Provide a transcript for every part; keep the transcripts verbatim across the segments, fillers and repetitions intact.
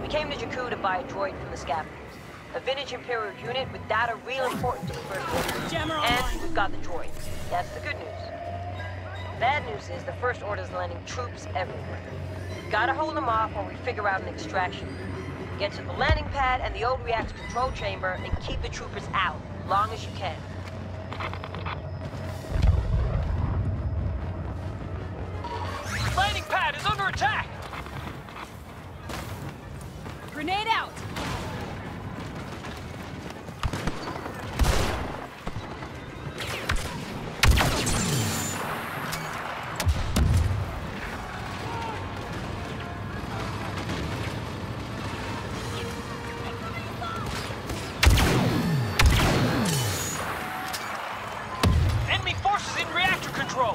We came to Jakku to buy a droid from the scavengers. A vintage Imperial unit with data real important to the First Order. And we've got the droid. That's the good news. Bad news is the First Order's landing troops everywhere. Gotta hold them off while we figure out an extraction. Get to the landing pad and the old reactor control chamber and keep the troopers out, long as you can. Landing pad is under attack! Grenade out! Enemy forces in reactor control!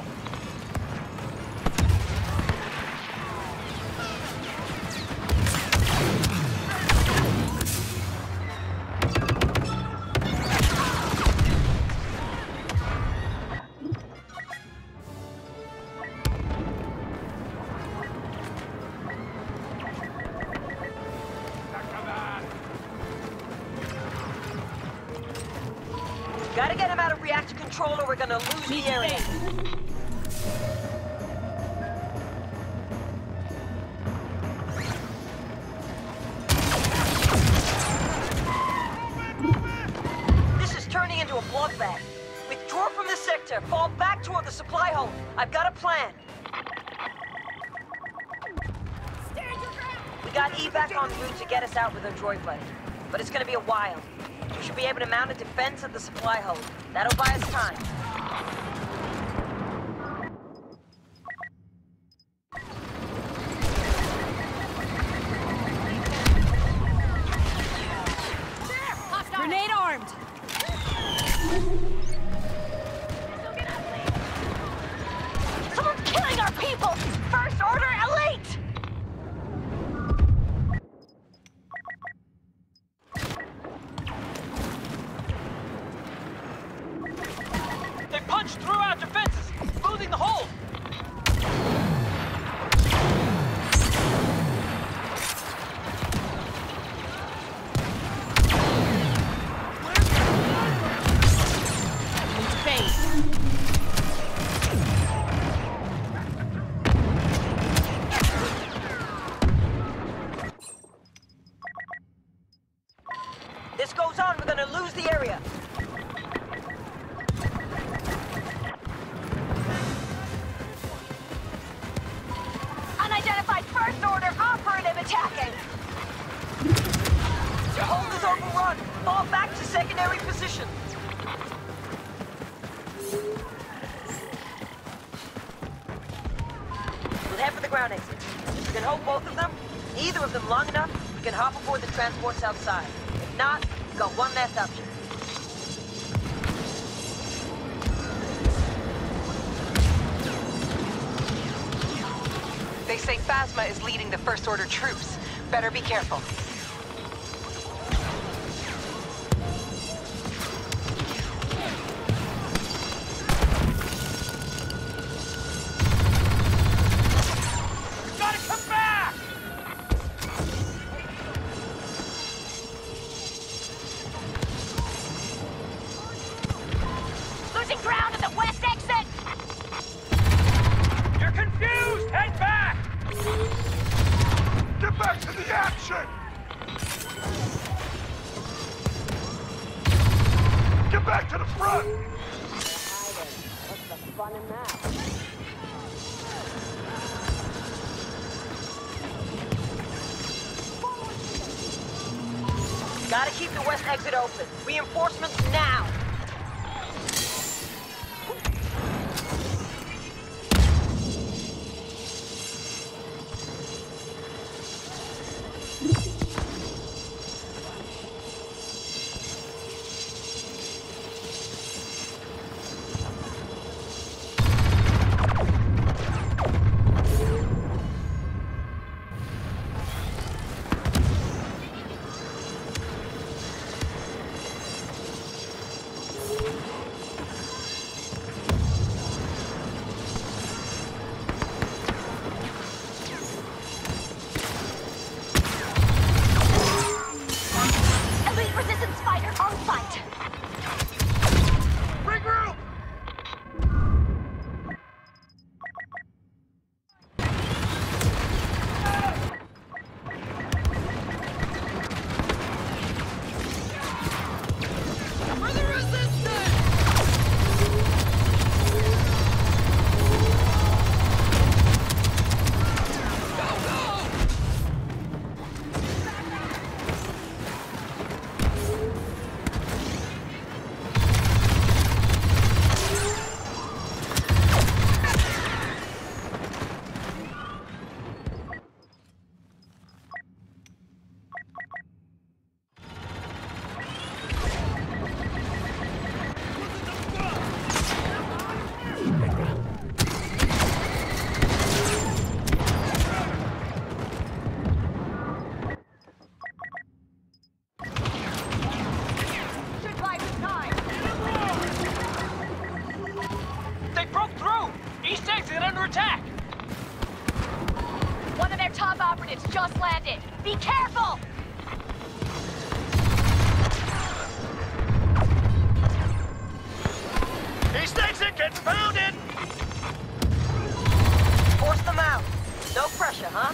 Gotta get him out of reactor control or we're gonna lose the area. This is turning into a bloodbath. Withdraw from this sector. Fall back toward the supply hold. I've got a plan. We got evac en route to get us out with a droid buddy. But it's gonna be a while. We should be able to mount a defense at the supply hold. That'll buy us time. Grenade armed! Someone's killing our people! First Order elite! They punched through our defenses, losing the hold! This goes on, we're gonna lose the area. Unidentified First Order operative attacking! Your hold is overrun. Fall back to secondary position. We'll head for the ground exit. If we can hold both of them, either of them long enough, we can hop aboard the transports outside. If not, we've got one last option. They say Phasma is leading the First Order troops. Better be careful. Gotta come back! Losing ground at the west exit! You're confused! Head back! Get back to the action! Get back to the front! What's the fun in that? Gotta keep the west exit open. Reinforcements now! just landed. Be careful! East exit gets pounded! Force them out. No pressure, huh?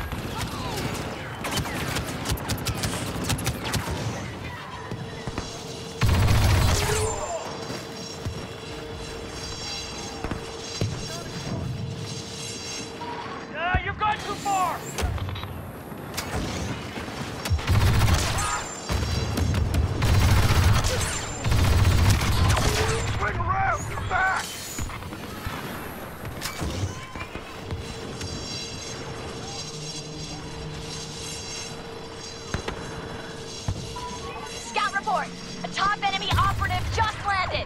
Ah, you've gone too far! Swing around! You're back! Scout report! A top enemy operative just landed!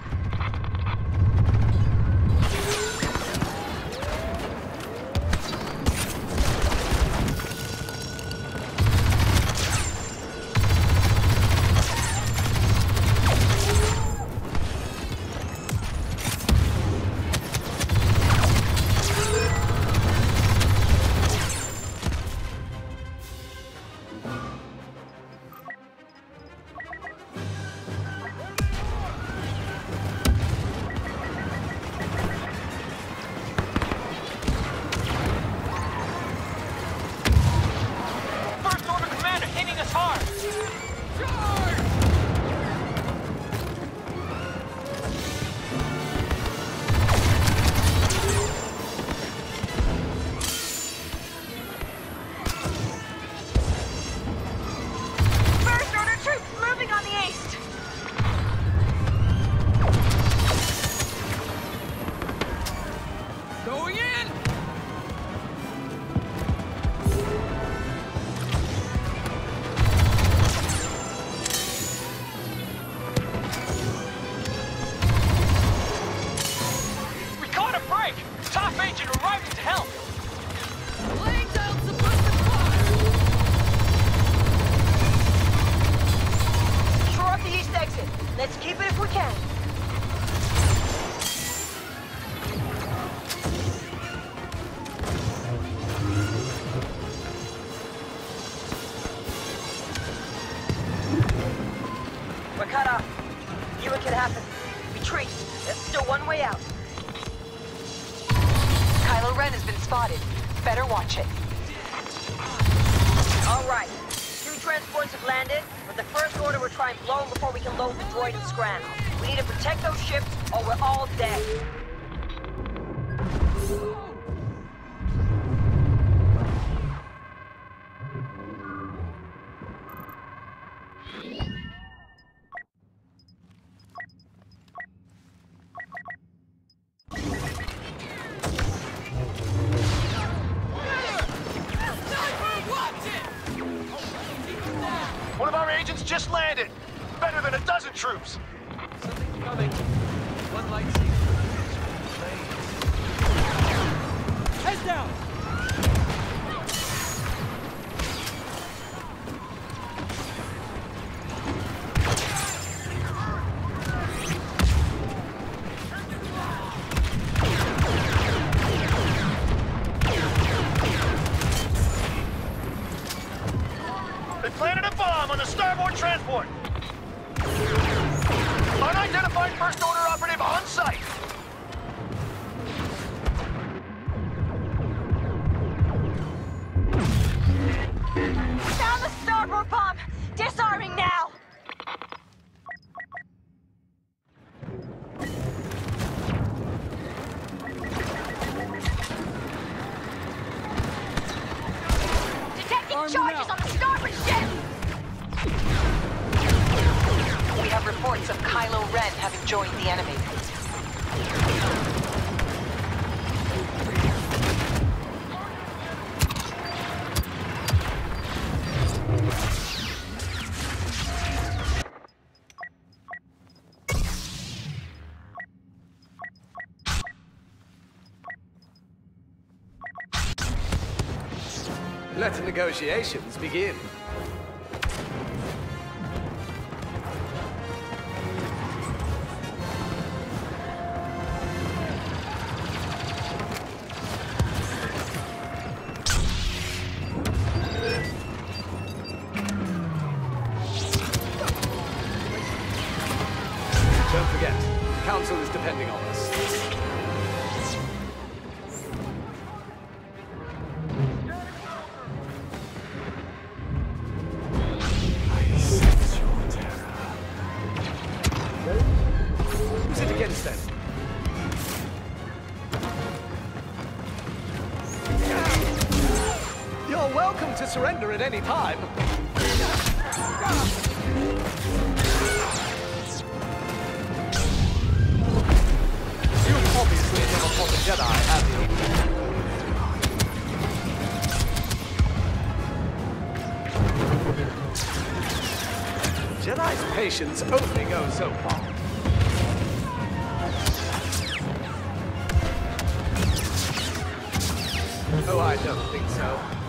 First Order Commander hitting us hard! First Order troops moving on the east! Going in! We caught a break! Top agent arriving to help! Laying down suppressive fire! Shore up the east exit. Let's keep it if we can. We're cut off. You it can happen. Retreat. There's still one way out. Kylo Ren has been spotted. Better watch it. All right. Two transports have landed, but the First Order will try and blow them before we can load the droid and scram. We need to protect those ships, or we're all dead. One of our agents just landed! Better than a dozen troops! Something's coming. One lightsaber. Heads down! They planted a bomb on the starboard transport! Unidentified First Order operative on site! Found the starboard bomb! Disarming now! Detecting charges on the starboard ship! We have reports of Kylo Ren having joined the enemy. Let the negotiations begin. Council is depending on us. I sense your terror. Who's it against then? You're welcome to surrender at any time. You've obviously never fought a Jedi, have you? Jedi's patience only goes so far. Oh, I don't think so.